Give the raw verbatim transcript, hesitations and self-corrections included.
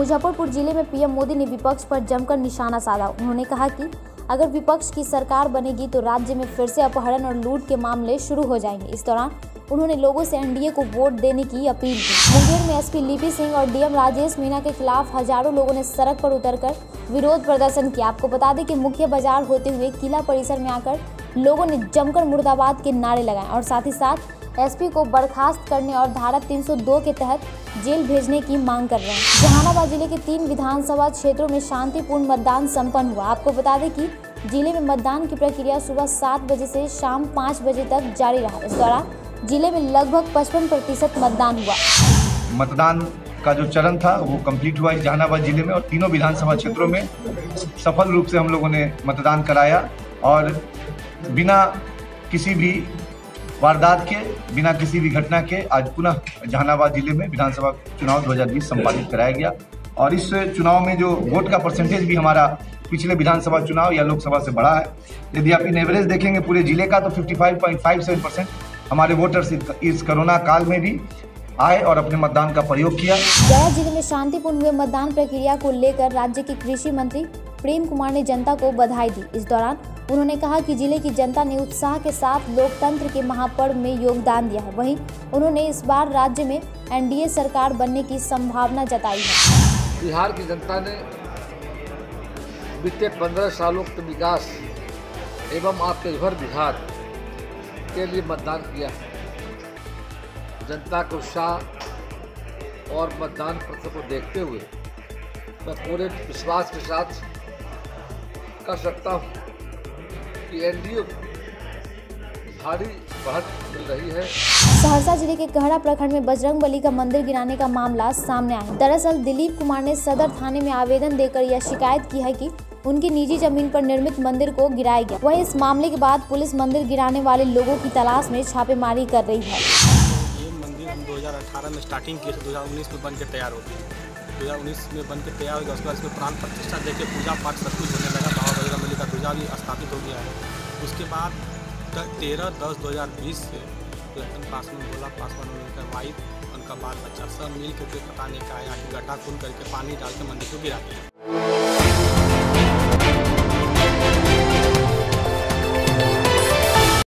मुजफ्फरपुर जिले में पीएम मोदी ने विपक्ष पर जमकर निशाना साधा। उन्होंने कहा कि अगर विपक्ष की सरकार बनेगी तो राज्य में फिर से अपहरण और लूट के मामले शुरू हो जाएंगे। इस दौरान उन्होंने लोगों से एनडीए को वोट देने की अपील की। मुंगेर में एसपी लिपि सिंह और डीएम राजेश मीणा के खिलाफ हजारों लोगों ने सड़क पर उतरकर विरोध प्रदर्शन किया। आपको बता दें कि मुख्य बाजार होते हुए किला परिसर में आकर लोगों ने जमकर मुर्दाबाद के नारे लगाए और साथ ही साथ एसपी को बर्खास्त करने और धारा तीन सौ दो के तहत जेल भेजने की मांग कर रहे हैं। जहानाबाद जिले के तीन विधानसभा क्षेत्रों में शांतिपूर्ण मतदान संपन्न हुआ। आपको बता दें कि जिले में मतदान की प्रक्रिया सुबह सात बजे से शाम पाँच बजे तक जारी रहा। इस दौरान जिले में लगभग पचपन प्रतिशत मतदान हुआ। मतदान का जो चरण था वो कंप्लीट हुआ इस जहानाबाद जिले में और तीनों विधानसभा क्षेत्रों में सफल रूप से हम लोगों ने मतदान कराया और बिना किसी भी वारदात के, बिना किसी भी घटना के आज पुनः जहानाबाद जिले में विधानसभा चुनाव दो हज़ार बीस संपादित कराया गया। और इस चुनाव में जो वोट का परसेंटेज भी हमारा पिछले विधानसभा चुनाव या लोकसभा से बढ़ा है। यदि आप इन एवरेज देखेंगे पूरे जिले का तो पचपन पॉइंट सत्तावन परसेंट हमारे वोटर्स इस कोरोना काल में भी आए और अपने मतदान का प्रयोग किया। गया जिले में शांतिपूर्ण हुए मतदान प्रक्रिया को लेकर राज्य के कृषि मंत्री प्रेम कुमार ने जनता को बधाई दी। इस दौरान उन्होंने कहा कि जिले की जनता ने उत्साह के साथ लोकतंत्र के महापर्व में योगदान दिया है। वहीं उन्होंने इस बार राज्य में एनडीए सरकार बनने की संभावना जताई है। बिहार की जनता ने बीते पंद्रह सालों के विकास एवं आत्मनिर्भर बिहार के लिए मतदान किया है। जनता के उत्साह और मतदान प्रति को देखते हुए मैं पूरे विश्वास के साथ कर सकता हूँ कि एनडीए भारी बढ़त मिल रही है। सहरसा जिले के कहड़ा प्रखंड में बजरंगबली का मंदिर गिराने का मामला सामने आया। दरअसल दिलीप कुमार ने सदर थाने में आवेदन देकर यह शिकायत की है कि उनकी निजी जमीन पर निर्मित मंदिर को गिराया गया। वहीं इस मामले के बाद पुलिस मंदिर गिराने वाले लोगों की तलाश में छापेमारी कर रही है। ये मंदिर हम दो हज़ार अठारह में स्टार्टिंग किए थे, दो हज़ार उन्नीस में बन के तैयार हो गया। दो हज़ार उन्नीस में बन के तैयार हो गया। उसके बाद इसमें प्राण प्रतिष्ठा देके पूजा पाठ सब कुछ होने लगा। बाबा बजरंगबली का ध्वजा भी स्थापित हो गया है। उसके बाद तेरह दस दो हज़ार बीस से लखन पासवान बोला पासवान उनका वाइफ उनका बाल बच्चा सब मिल के पता नहीं का आया कि गड्ढा खून करके पानी डाल के मंदिर को गिरा दिया।